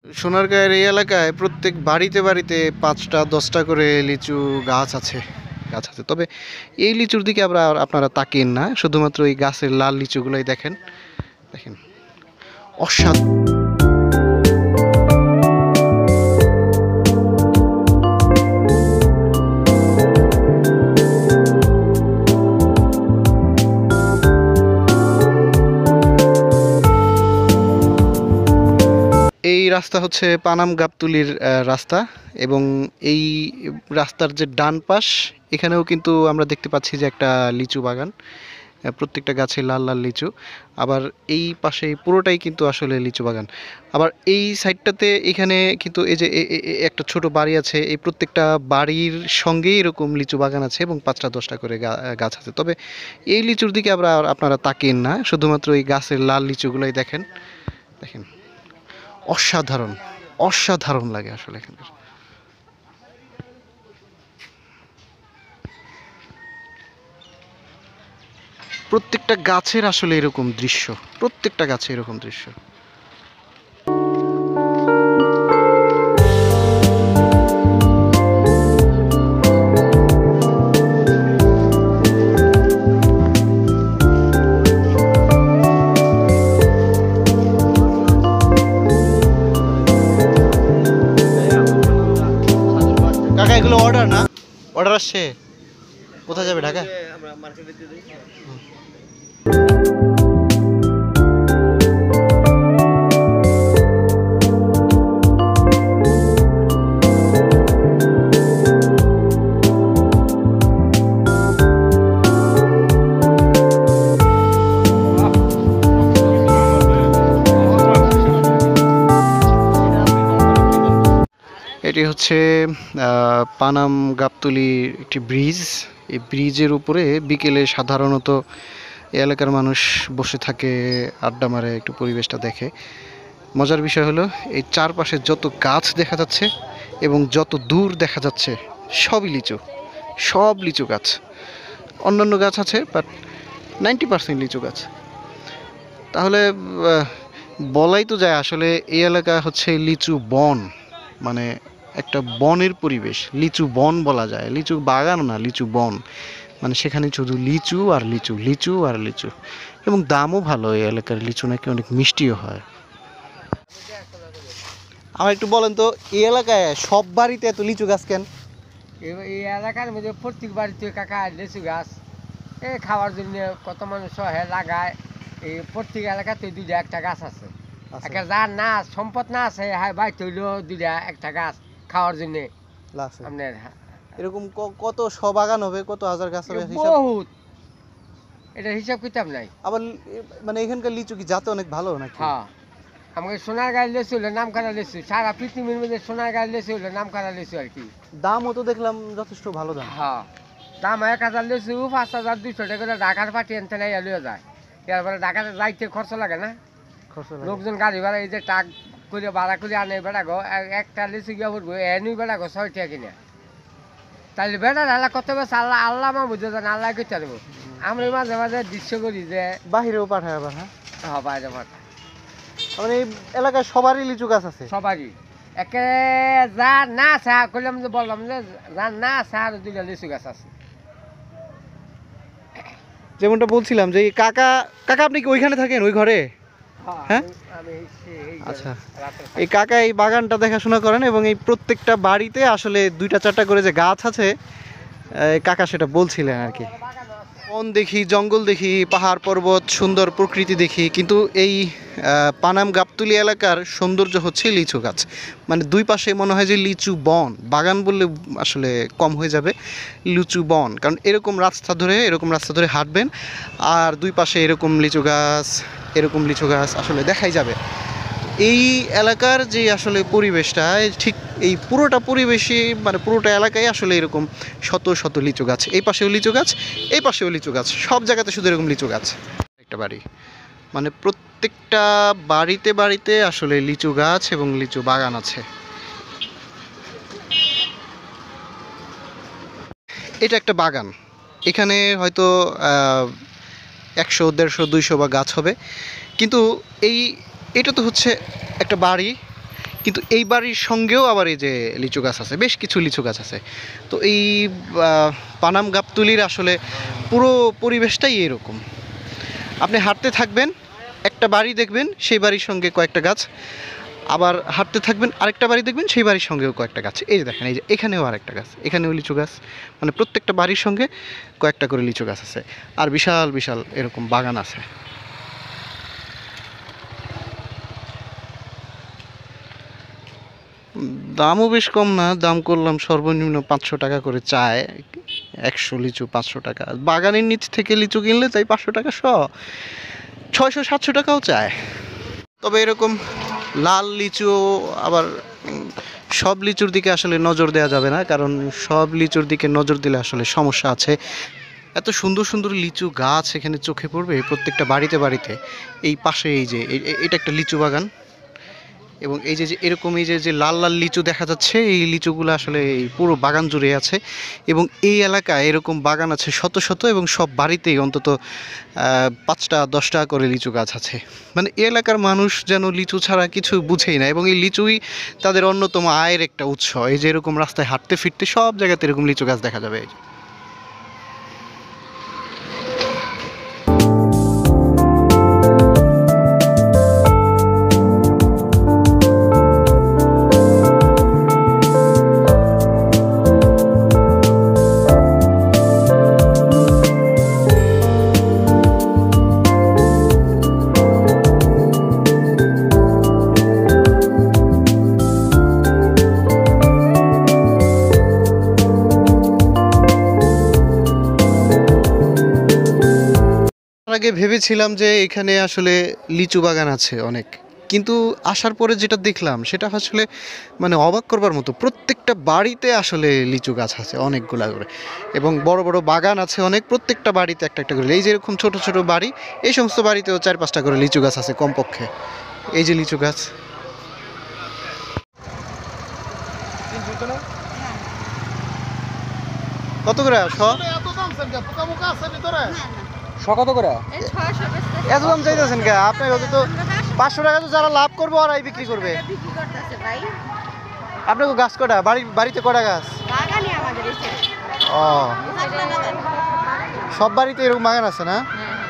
সোনারগাঁয়ের এই এলাকায় প্রত্যেক বাড়িতে বাড়িতে ৫টা ১০টা করে লিচু গাছ আছে। তবে এই লিচুর দিকে আপনারা তাকিয়েন না, শুধুমাত্র এই গাছের লাল লিচুগুলোই দেখেন। দেখেন, অসাধারণ। এই রাস্তা হচ্ছে পানাম গাবতলীর রাস্তা, এবং এই রাস্তার যে ডান পাশ, এখানেও কিন্তু আমরা দেখতে পাচ্ছি যে একটা লিচু বাগান। প্রত্যেকটা গাছে লাল লাল লিচু। আবার এই পাশে পুরোটাই কিন্তু আসলে লিচু বাগান। আবার এই সাইডটাতে এখানে কিন্তু এই যে একটা ছোট বাড়ি আছে, এই প্রত্যেকটা বাড়ির সঙ্গেই এরকম লিচু বাগান আছে এবং ৫টা ১০টা করে গাছ আছে। তবে এই লিচুর দিকে আপনারা তাকিয়েন না, শুধুমাত্র এই গাছের লাল লিচুগুলোই দেখেন। দেখেন, অসাধারণ, অসাধারণ লাগে আসলে এখানকার। প্রত্যেকটা গাছের আসলে এরকম দৃশ্য, প্রত্যেকটা গাছে এরকম দৃশ্য। কাকা, এগুলো অর্ডার না? অর্ডার আসছে? কোথায় যাবে? ঢাকা? এটি হচ্ছে পানাম গাবতলী একটি ব্রিজ। এই ব্রিজের উপরে বিকেলে সাধারণত এই এলাকার মানুষ বসে থাকে, আড্ডা মারে, একটু পরিবেশটা দেখে। মজার বিষয় হলো, এই চারপাশে যত গাছ দেখা যাচ্ছে এবং যত দূর দেখা যাচ্ছে সবই লিচু, সব লিচু গাছ। অন্যান্য গাছ আছে, বাট 90% লিচু গাছ। তাহলে বলাই তো যায় আসলে এই এলাকা হচ্ছে লিচু বন, মানে একটা বনের পরিবেশ। লিচু বন বলা যায়, লিচু বাগান না, লিচু বন। মানে সেখানে শুধু লিচু আর লিচু, লিচু আর লিচু। এবং দামও ভালো, এই এলাকার লিচু নাকি অনেক মিষ্টিও হয়। আমার একটু বলেন তো, এই এলাকায় সব বাড়িতে এত লিচু গাছ কেন? এই এলাকার মধ্যে প্রত্যেক বাড়িতে কাকা লিচু গাছ খাওয়ার জন্য কত মানুষ লাগায়। এই প্রত্যেক এলাকাতে দুইটা একটা গাছ আছে। একটা যার না সম্পদ না আছে, হ্যাঁ বাড়িতে হইলেও দুইটা একটা গাছ খাওয়ার জন্য। আপনার এরকম কত বাগান হবে, কত হাজার গাছ হবে? বহুত, এটা হিসাব কিতাব নাই। আবার মানে এখানকার লিচু কি জাতে অনেক ভালো নাকি? হ্যাঁ, আমাকে সোনার গায়ে লেচু হলো নাম করা লেচু, সারা পৃথিবীর মধ্যে সোনার গায়ে লেচু হলো নাম করা লেচু আর কি। দামও তো দেখলাম যথেষ্ট ভালো দাম। হ্যাঁ, দাম ১,০০০ লেচু ৫,২০০ টাকা করে ঢাকার পাটি এনতে নাই এলিও যায়। এরপরে ঢাকাতে যাইতে খরচ লাগে না, লোকজন গাড়ি ভাড়া এই যে টাক করে ভাড়া করে আনে বেড়াগো, একটা লিচু গিয়ে পড়বো এনুই বেড়াগো ৬ টাকা কিনে। তাহলে বেড়া ঢালা কত বেশ আল্লাহ আল্লাহ মা বুঝে যান, আল্লাহ করতে দেবো। আমরা মাঝে মাঝে দৃশ্য করি যে বাহিরেও পাঠায় আবার। হ্যাঁ, বাইরে পাঠা। মানে এই এলাকায় সবারই লিচু গাছ আছে? সবারই। একে যা না চা করলাম যে বললাম যে যা না চা আর দুইটা লিচু গাছ আছে। যেমনটা বলছিলাম যে কাকা, আপনি কি ওইখানে থাকেন, ওই ঘরে? হ্যাঁ, আচ্ছা। এই কাকা এই বাগানটা দেখাশোনা করেন, এবং এই প্রত্যেকটা বাড়িতে আসলে ২টা ৪টা করে যে গাছ আছে, কাকা সেটা বলছিলেন আর কি। বন দেখি, জঙ্গল দেখি, পাহাড় পর্বত, সুন্দর প্রকৃতি দেখি, কিন্তু এই পানাম গাবতলী এলাকার সৌন্দর্য হচ্ছে লিচু গাছ। মানে দুই পাশে মনে হয় যে লিচু বন, বাগান বললে আসলে কম হয়ে যাবে, লিচু বন। কারণ এরকম রাস্তা ধরে হাঁটবেন, আর দুই পাশে এরকম লিচু গাছ আসলে দেখাই যাবে। এই এলাকার যে আসলে পরিবেশটা, ঠিক এই পুরোটা পরিবেশে, মানে পুরোটা এলাকায় আসলে এরকম শত শত লিচু গাছ। এই পাশেও লিচু গাছ, এই পাশেও লিচু গাছ, সব জায়গাতে শুধু এরকম লিচু গাছ। একটা বাড়ি, মানে প্রত্যেকটা বাড়িতে বাড়িতে আসলে লিচু গাছ এবং লিচু বাগান আছে। এটা একটা বাগান, এখানে হয়তো ১০০, ১৫০, ২০০ বা গাছ হবে। কিন্তু এটা তো হচ্ছে একটা বাড়ি, কিন্তু এই বাড়ির সঙ্গেও আবার এই যে লিচু গাছ আছে, বেশ কিছু লিচু গাছ আছে। তো এই পানাম গাবতলীর আসলে পুরো পরিবেশটাই এরকম। আপনি হাঁটতে থাকবেন, একটা বাড়ি দেখবেন, সেই বাড়ির সঙ্গে কয়েকটা গাছ, আবার হাঁটতে থাকবেন আরেকটা বাড়ি দেখবেন, সেই বাড়ির সঙ্গেও কয়েকটা গাছ। এই যে দেখেন, এই যে এখানেও আরেকটা গাছ, এখানেও লিচু গাছ, মানে প্রত্যেকটা বাড়ির সঙ্গে কয়েকটা করে লিচু গাছ আছে, আর বিশাল বিশাল এরকম বাগান আছে। দামও বেশ কম না, দাম করলাম সর্বনিম্ন 500 টাকা করে চায়, 100 লিচু 500 টাকা। বাগানের নিচ থেকে লিচু কিনলে তাই 500 টাকা 600-700 টাকাও চায়। তবে এরকম লাল লিচু আবার সব লিচুর দিকে আসলে নজর দেওয়া যাবে না, কারণ সব লিচুর দিকে নজর দিলে আসলে সমস্যা আছে। এত সুন্দর সুন্দর লিচু গাছ এখানে চোখে পড়বে প্রত্যেকটা বাড়িতে বাড়িতে। এই পাশে এই যে এটা একটা লিচু বাগান, এবং এই যে এরকম এই যে লাল লাল লিচু দেখা যাচ্ছে, এই লিচুগুলো আসলে এই পুরো বাগান জুড়ে আছে। এবং এই এলাকায় এরকম বাগান আছে শত শত, এবং সব বাড়িতেই অন্তত 5টা-10টা করে লিচু গাছ আছে। মানে এই এলাকার মানুষ যেন লিচু ছাড়া কিছু বুঝেই না, এবং এই লিচুই তাদের অন্যতম আয়ের একটা উৎস। এই যে এরকম রাস্তায় হাঁটতে ফিরতে সব জায়গাতে এরকম লিচু গাছ দেখা যাবে। আগে ভেবেছিলাম যে এখানে আসলে লিচু বাগান আছে অনেক, কিন্তু আসার পরে যেটা দেখলাম সেটা আসলে মানে অবাক করবার মতো। প্রত্যেকটা বাড়িতে আসলে লিচু গাছ আছে অনেকগুলা করে, এবং বড় বড় বাগান আছে অনেক, প্রত্যেকটা বাড়িতে একটা একটা করে। এই যে এরকম ছোট ছোট বাড়ি, এই সমস্ত বাড়িতেও 4-5টা করে লিচু গাছ আছে কমপক্ষে। এই যে লিচু গাছ, কত করে কত করে এত দাম চাইতেছেন কে? আপনার তো 500 টাকা তো যারা লাভ করবো ওরাই বিক্রি করবে। আপনার গাছ কটা বাড়িতে কটা গাছ? ও, সব বাড়িতে এরকম বাগান আছে না?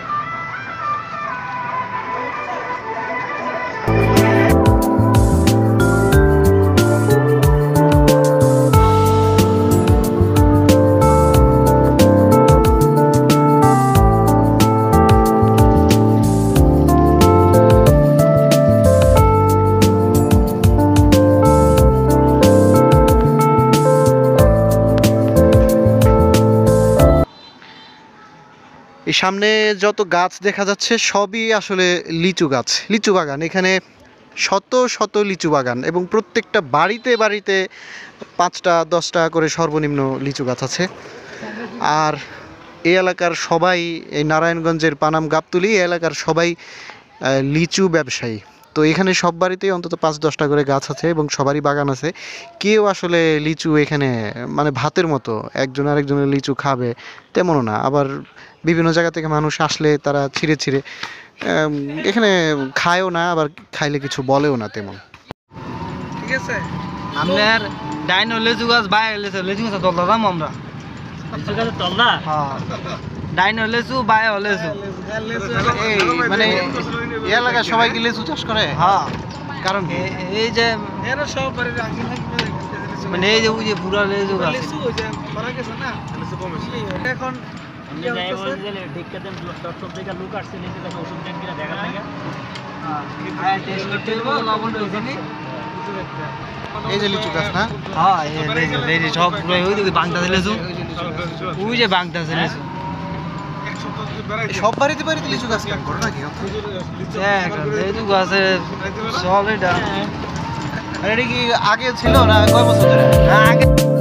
এই সামনে যত গাছ দেখা যাচ্ছে সবই আসলে লিচু গাছ, লিচু বাগান। এখানে শত শত লিচু বাগান, এবং প্রত্যেকটা বাড়িতে বাড়িতে 5টা-10টা করে সর্বনিম্ন লিচু গাছ আছে। আর এই এলাকার সবাই, এই নারায়ণগঞ্জের পানাম গাবতলী এলাকার সবাই লিচু ব্যবসায়ী। তো এখানে সব বাড়িতেই অন্তত 5-10টা করে গাছ আছে, এবং সবারই বাগান আছে। কেউ আসলে লিচু এখানে মানে ভাতের মতো একজন আরেকজনের লিচু খাবে তেমনও না। আবার বিভিন্ন জায়গা থেকে মানুষ আসলে তারা ছিঁড়ে ছিঁড়ে এখানে খায়ও না, আবার খাইলে কিছু বলেও না তেমন। ঠিক আছে, আপনার ডাইনো লেচু গাছ বাই লেচু গাছ তলদা দাম আমরা লিচু গাছের তলদা। হ্যাঁ, ডাইনো লেচু বাই লেচু, এই মানে এই এলাকায় সবাই কি লিচু চাষ করে? হ্যাঁ, কারণ এই যে এরা সব বাড়ির মানে এই যে ওই যে পুরা লেচু গাছ এখন এই যে লিচু গাছ না? হ্যাঁ, এই যে সব পুরো ওই দিকে বাংলাদেশ লেচু, ওই যে বাংলাদেশ লেচু সব বাড়িতে বাড়িতে লিচু গাছ কেন করো নাকি? লেচু গাছে সব এটা এটা কি আগে ছিল না কয় বছর ধরে? আগে